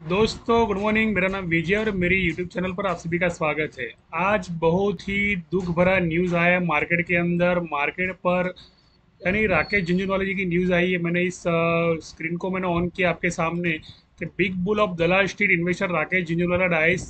दोस्तों good morning. मेरा नाम विजय और मेरी यूट्यूब चैनल पर आप सभी का स्वागत है। आज बहुत ही दुख भरा न्यूज़ आया है मार्केट के अंदर। मार्केट पर यानी राकेश झुनझुनवाला जी की न्यूज़ आई है। मैंने इस स्क्रीन को मैंने ऑन किया आपके सामने कि big bull of Dalal street investor Rakesh Jhunjhunwala dies.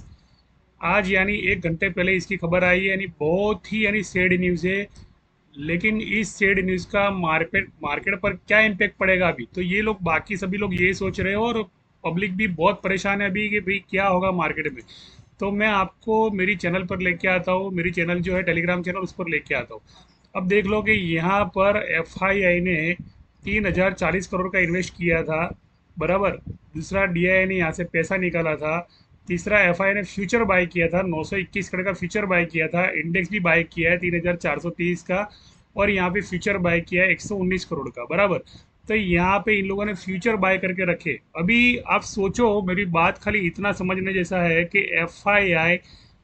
आज यानी एक घंटे पहले इसकी खबर आई है। यानी बहुत ही यानी सैड न्यूज़ है। लेकिन इस सैड न्यूज़ का मार्केट मार्केट पर क्या इम्पैक्ट पड़ेगा अभी, तो ये लोग बाकी सभी लोग ये सोच रहे हो और पब्लिक भी बहुत परेशान है अभी कि भाई क्या होगा मार्केट में। तो मैं आपको मेरी चैनल पर लेके आता हूँ। मेरी चैनल जो है टेलीग्राम चैनल, उस पर लेके आता हूँ। अब देख लो कि यहाँ पर एफआईआई ने 3040 करोड़ का इन्वेस्ट किया था, बराबर। दूसरा डीआईआई ने यहाँ से पैसा निकाला था। तीसरा एफआई ने फ्यूचर बाय किया था, 921 करोड़ का फ्यूचर बाय किया था। इंडेक्स भी बाय किया है 3430 का। और यहाँ पे फ्यूचर बाय किया है 119 करोड़ का, बराबर। तो यहाँ पे इन लोगों ने फ्यूचर बाय करके रखे। अभी आप सोचो, मेरी बात खाली इतना समझने जैसा है कि एफआईआई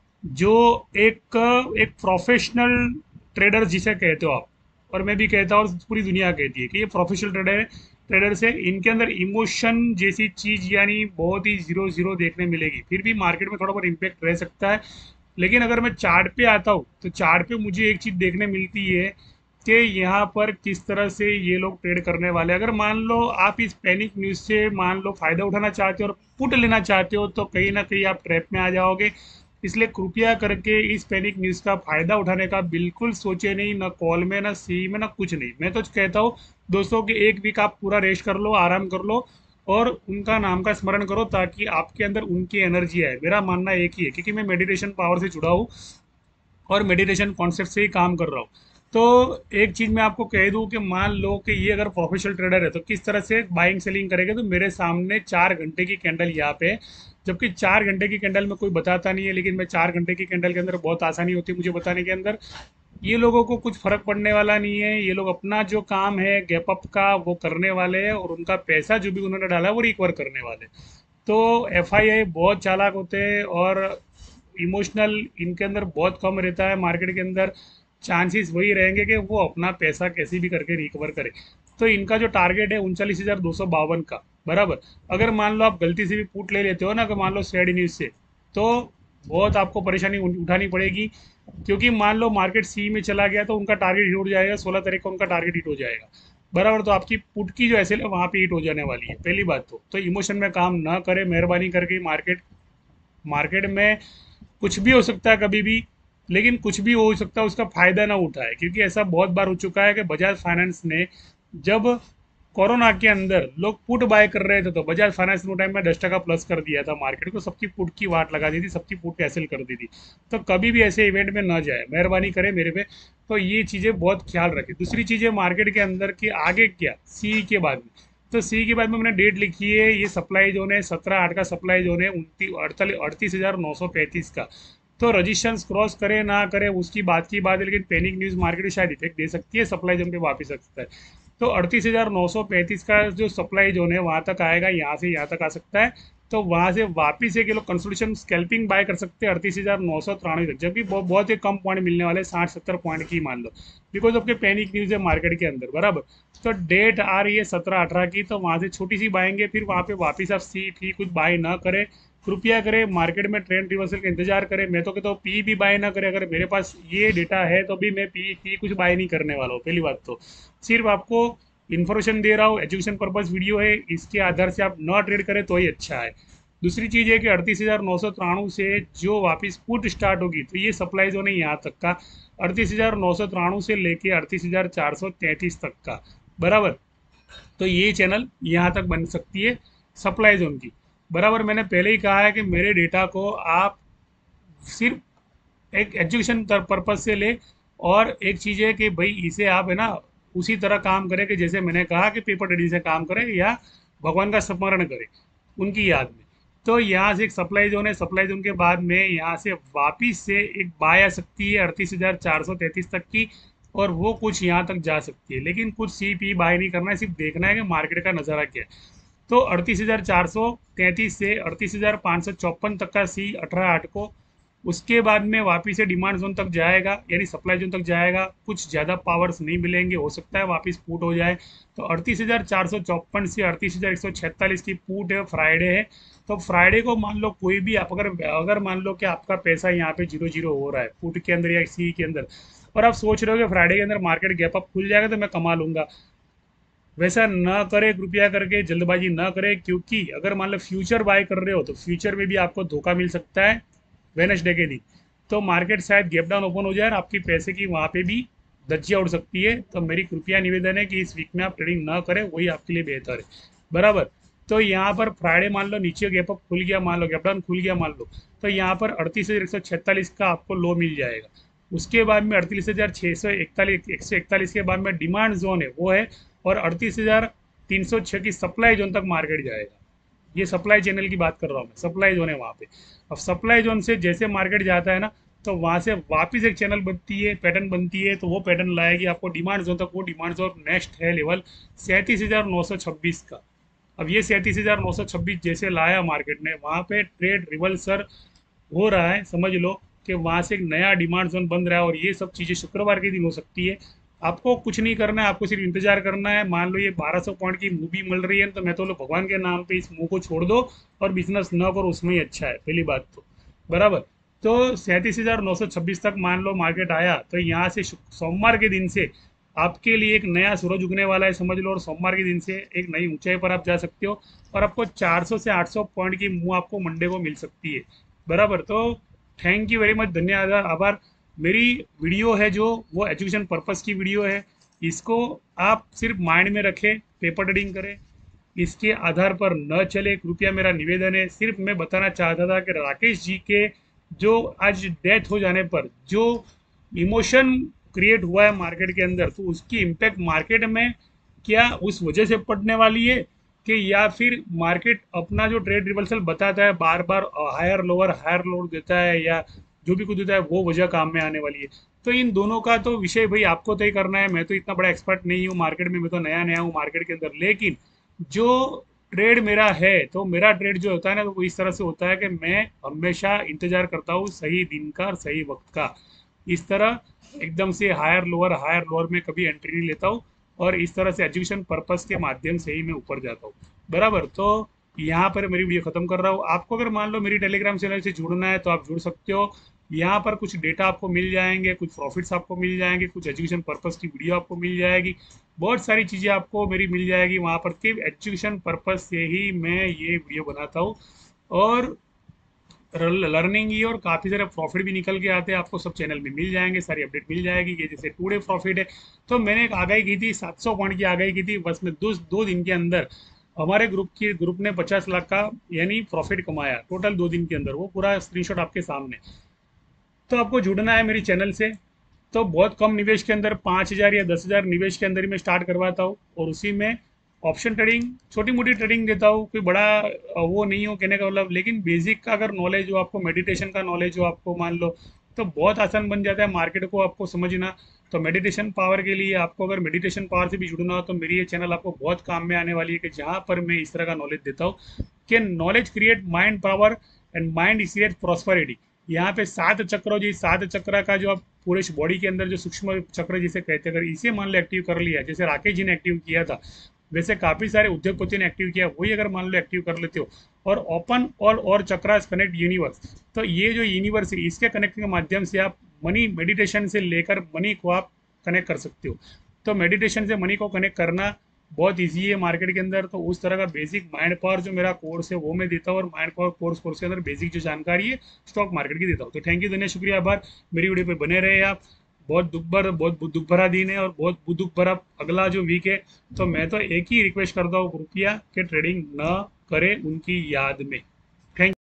जो एक एक प्रोफेशनल ट्रेडर जिसे कहते हो आप, और मैं भी कहता हूँ और पूरी दुनिया कहती है कि ये प्रोफेशनल ट्रेडर्स है। इनके अंदर इमोशन जैसी चीज यानी बहुत ही जीरो जीरो देखने मिलेगी। फिर भी मार्केट में थोड़ा बहुत इम्पैक्ट रह सकता है। लेकिन अगर मैं चार्ट पे आता हूँ तो चार्ट पे मुझे एक चीज देखने मिलती है कि यहाँ पर किस तरह से ये लोग ट्रेड करने वाले हैं। अगर मान लो आप इस पैनिक न्यूज से मान लो फायदा उठाना चाहते हो और पुट लेना चाहते हो, तो कहीं ना कहीं आप ट्रैप में आ जाओगे। इसलिए कृपया करके इस पैनिक न्यूज़ का फायदा उठाने का बिल्कुल सोचे नहीं, ना कॉल में ना सी में ना कुछ नहीं। मैं तो कहता हूँ दोस्तों कि एक वीक आप पूरा रेस्ट कर लो, आराम कर लो और उनका नाम का स्मरण करो ताकि आपके अंदर उनकी एनर्जी आए। मेरा मानना एक ही है, क्योंकि मैं मेडिटेशन पावर से जुड़ा हूँ और मेडिटेशन कॉन्सेप्ट से ही काम कर रहा हूँ। तो एक चीज़ मैं आपको कह दूं कि मान लो कि ये अगर प्रोफेशनल ट्रेडर है तो किस तरह से बाइंग सेलिंग करेगा। तो मेरे सामने 4 घंटे की कैंडल यहाँ पे है, जबकि 4 घंटे की कैंडल में कोई बताता नहीं है, लेकिन मैं 4 घंटे की कैंडल के अंदर बहुत आसानी होती है मुझे बताने के अंदर। ये लोगों को कुछ फर्क पड़ने वाला नहीं है। ये लोग अपना जो काम है गैप अप का वो करने वाले हैं और उनका पैसा जो भी उन्होंने डाला है वो रिकवर करने वाले हैं। तो एफआईआई बहुत चालाक होते हैं और इमोशनल इनके अंदर बहुत कम रहता है। मार्केट के अंदर चांसेस वही रहेंगे कि वो अपना पैसा कैसे भी करके रिकवर करे। तो इनका जो टारगेट है 39,252 का, बराबर। अगर मान लो आप गलती से भी पुट ले लेते हो ना, कि मान लो सैड न्यूज़ से, तो बहुत आपको परेशानी उठानी पड़ेगी। क्योंकि मान लो मार्केट सी में चला गया तो उनका टारगेट हिट हो जाएगा, 16 तारीख को उनका टारगेट हिट हो जाएगा, बराबर। तो आपकी पुट की जो एसएल है वहाँ पे हिट हो जाने वाली है। पहली बात तो इमोशन में काम ना करें मेहरबानी करके। मार्केट मार्केट में कुछ भी हो सकता है कभी भी, लेकिन कुछ भी हो सकता है उसका फायदा ना उठाए। क्योंकि ऐसा बहुत बार हो चुका है कि बजाज फाइनेंस ने जब कोरोना के अंदर लोग पुट बाय कर रहे थे तो बजाज फाइनेंस ने टाइम में 10 टका प्लस कर दिया था मार्केट को, सबकी पुट की वाट लगा दी थी, सबकी पुट कैंसिल कर दी थी। तो कभी भी ऐसे इवेंट में ना जाए, मेहरबानी करें मेरे पे। तो ये चीज़ें बहुत ख्याल रखें। दूसरी चीज़ है मार्केट के अंदर कि आगे क्या सी के बाद में। तो सी के बाद में मैंने डेट लिखी है, ये सप्लाई जोन है 17/8 का सप्लाई जोन है, 38,935 का। तो रजिस्ट्रेशन क्रॉस करे ना करे उसकी बात की बात है, लेकिन पैनिक न्यूज़ मार्केट शायद इफेक्ट दे सकती है, सप्लाई जोन पे वापस आ सकता है। तो 38,935 का जो सप्लाई जोन है वहाँ तक आएगा, यहाँ से यहाँ तक आ सकता है। तो वहाँ से वापिस एक लोग कंसोलिडेशन स्कैल्पिंग बाय कर सकते हैं 38,993 तक, जबकि बहुत ही कम पॉइंट मिलने वाले 60-70 पॉइंट की मान लो, बिकॉज ऑफ के पैनिक न्यूज़ है मार्केट के अंदर, बराबर। तो डेट आ रही है 17-18 की, तो वहाँ से छोटी सी बाएंगे, फिर वहाँ पे वापस आप सी टी कुछ बाय ना करें। कृपया करें मार्केट में ट्रेंड रिवर्सल का इंतजार करें। मैं तो कहता हूँ पी भी बाय ना करें। अगर मेरे पास ये डेटा है तो भी मैं पी कुछ बाय नहीं करने वाला हूँ। पहली बात तो सिर्फ आपको इन्फॉर्मेशन दे रहा हूँ, एजुकेशन पर्पज वीडियो है, इसके आधार से आप ना ट्रेड करें तो ही अच्छा है। दूसरी चीज़ है कि 38,993 से जो वापस पुट स्टार्ट होगी तो ये सप्लाई जोन है यहाँ तक का, 38,993 से लेके 38,433 तक का, बराबर। तो ये चैनल यहाँ तक बन सकती है सप्लाई जोन की, बराबर। मैंने पहले ही कहा है कि मेरे डेटा को आप सिर्फ एक एजुकेशन पर्पज से ले। और एक चीज़ है कि भाई इसे आप है ना उसी तरह काम करें कि जैसे मैंने कहा कि पेपर रेडी से काम करें या भगवान का स्मरण करें उनकी याद में। तो यहाँ से एक सप्लाई जोन है, सप्लाई जोन के बाद में यहाँ से वापिस से एक बाय आ सकती है 38,433 तक की, और वो कुछ यहाँ तक जा सकती है। लेकिन कुछ सी पी बाय नहीं करना है, सिर्फ देखना है कि मार्केट का नज़ारा क्या है। तो 38,433 से 38,554 तक का सी 18/8 को उसके बाद में वापस से डिमांड जोन तक जाएगा, यानी सप्लाई जोन तक जाएगा, कुछ ज़्यादा पावर्स नहीं मिलेंगे, हो सकता है वापस पुट हो जाए। तो 38,454 से 38,146 की पुट है, फ्राइडे है। तो फ्राइडे को मान लो कोई भी आप अगर अगर मान लो कि आपका पैसा यहाँ पे 0-0 हो रहा है पुट के अंदर या सी के अंदर, और आप सोच रहे हो कि फ्राइडे के अंदर मार्केट गैप अप खुल जाएगा तो मैं कमा लूंगा, वैसा ना करे, कृपया करके जल्दबाजी ना करे। क्योंकि अगर मान लो फ्यूचर बाय कर रहे हो तो फ्यूचर में भी आपको धोखा मिल सकता है वेनसडे के दिन। तो मार्केट शायद गैप डाउन ओपन हो जाए और आपकी पैसे की वहाँ पे भी धज्जियाँ उड़ सकती है। तो मेरी कृपया निवेदन है कि इस वीक में आप ट्रेडिंग ना करें, वही आपके लिए बेहतर है। बराबर। तो यहाँ पर फ्राइडे मान लो नीचे गैप अप खुल गया, मान लो गैप डाउन खुल गया मान लो, तो यहाँ पर 38,146 का आपको लो मिल जाएगा। उसके बाद में 38,641 के बाद में डिमांड जोन है वो है, और 38,306 की सप्लाई जोन तक मार्केट जाएगा। ये सप्लाई चैनल की बात कर रहा हूँ मैं, सप्लाई जोन है वहाँ पे। अब सप्लाई जोन से जैसे मार्केट जाता है ना, तो वहाँ से वापस एक चैनल बनती है, पैटर्न बनती है, तो वो पैटर्न लाएगी आपको डिमांड जोन तक। वो डिमांड जोन नेक्स्ट है लेवल 37,926 का। अब ये 37,926 जैसे लाया मार्केट ने, वहाँ पे ट्रेड रिवर्सल हो रहा है, समझ लो कि वहाँ से एक नया डिमांड जोन बन रहा है। और ये सब चीज़ें शुक्रवार के दिन हो सकती है। आपको कुछ नहीं करना है, आपको सिर्फ इंतजार करना है। मान लो ये 1200 पॉइंट की मूवी मिल रही है, तो मैं तो लो भगवान के नाम पे इस मुंह को छोड़ दो और बिजनेस न करो, उसमें ही अच्छा है, पहली बात तो। बराबर। तो 37,926 तक मान लो मार्केट आया, तो यहाँ से सोमवार के दिन से आपके लिए एक नया सूरज उगने वाला है, समझ लो। और सोमवार के दिन से एक नई ऊंचाई पर आप जा सकते हो, और आपको 400 से 800 पॉइंट की मुंह आपको मंडे को मिल सकती है। बराबर। तो थैंक यू वेरी मच, धन्यवाद, आभार। मेरी वीडियो है जो, वो एजुकेशन पर्पस की वीडियो है। इसको आप सिर्फ माइंड में रखें, पेपर ट्रेडिंग करें, इसके आधार पर न चले, कृपया मेरा निवेदन है। सिर्फ मैं बताना चाहता था कि राकेश जी के जो आज डेथ हो जाने पर जो इमोशन क्रिएट हुआ है मार्केट के अंदर, तो उसकी इम्पैक्ट मार्केट में क्या उस वजह से पड़ने वाली है, कि या फिर मार्केट अपना जो ट्रेड रिवर्सल बताता है बार बार, हायर लोअर देता है, या जो भी कुछ देता है, वो वजह काम में आने वाली है। तो इन दोनों का तो विषय भाई आपको तय करना है। मैं तो इतना बड़ा एक्सपर्ट नहीं हूँ मार्केट में, मैं तो नया नया हूँ मार्केट के अंदर। लेकिन जो ट्रेड मेरा है, तो मेरा ट्रेड जो होता है ना, तो वो इस तरह से होता है कि मैं हमेशा इंतजार करता हूँ सही दिन का और सही वक्त का। इस तरह एकदम से हायर लोअर में कभी एंट्री नहीं लेता हूँ, और इस तरह से एजुकेशन पर्पस के माध्यम से ही मैं ऊपर जाता हूँ। बराबर। तो यहाँ पर मेरी वीडियो खत्म कर रहा हूँ। आपको अगर मान लो मेरी टेलीग्राम चैनल से जुड़ना है तो आप जुड़ सकते हो। यहाँ पर कुछ डेटा आपको मिल जाएंगे, कुछ प्रॉफिट्स आपको मिल जाएंगे, कुछ एजुकेशन पर्पस की वीडियो आपको मिल जाएगी, बहुत सारी चीज़ें आपको मेरी मिल जाएगी वहाँ पर। कि एजुकेशन पर्पस से ही मैं ये वीडियो बनाता हूँ, और लर्निंग ही, और काफ़ी सारे प्रॉफिट भी निकल के आते हैं, आपको सब चैनल में मिल जाएंगे, सारी अपडेट मिल जाएगी। ये जैसे टुडे प्रॉफिट है, तो मैंने एक आगाही की थी, 700 पॉइंट की आगाही की थी, बस में दो दिन के अंदर हमारे ग्रुप ने 50 लाख का यानी प्रॉफिट कमाया टोटल 2 दिन के अंदर। वो पूरा स्क्रीनशॉट आपके सामने। तो आपको जुड़ना है मेरी चैनल से। तो बहुत कम निवेश के अंदर 5,000 या 10,000 निवेश के अंदर ही मैं स्टार्ट करवाता हूँ, और उसी में ऑप्शन ट्रेडिंग, छोटी मोटी ट्रेडिंग देता हूँ। कोई बड़ा वो नहीं हो कहने का मतलब, लेकिन बेसिक का अगर नॉलेज हो आपको, मेडिटेशन का नॉलेज हो आपको, मान लो, तो बहुत आसान बन जाता है मार्केट को आपको समझना। तो मेडिटेशन पावर के लिए आपको, अगर मेडिटेशन पावर से भी जुड़ना हो, तो मेरी ये चैनल आपको बहुत काम में आने वाली है, कि जहाँ पर मैं इस तरह का नॉलेज देता हूँ कि knowledge create mind power and mind create prosperity. यहाँ पे 7 चक्र, जो 7 चक्र का जो आप पूरे बॉडी के अंदर जो सूक्ष्म चक्र जिसे कहते हैं, अगर इसे मान लो एक्टिव कर लिया, जैसे राकेश जी ने एक्टिव किया था, वैसे काफ़ी सारे उद्योगपति ने एक्टिव किया, वही अगर मान लो एक्टिव कर लेते हो, और ओपन ऑल और चक्रास कनेक्ट यूनिवर्स, तो ये जो यूनिवर्स है इसके कनेक्टिंग के माध्यम से आप मनी, मेडिटेशन से लेकर मनी को आप कनेक्ट कर सकते हो। तो मेडिटेशन से मनी को कनेक्ट करना बहुत इजी है मार्केट के अंदर। तो उस तरह का बेसिक माइंड पावर जो मेरा कोर्स है वो मैं देता हूँ, और माइंड पावर कोर्स के अंदर बेसिक जो जानकारी है स्टॉक मार्केट की देता हूँ। तो थैंक यू, धन्यवाद, शुक्रिया, आभार। मेरी वीडियो पे बने रहे आप। बहुत दुख भरा दिन है, और बहुत दुख भरा अगला जो वीक है। तो मैं तो एक ही रिक्वेस्ट करता हूँ, कृपया कि ट्रेडिंग न करें उनकी याद में। थैंक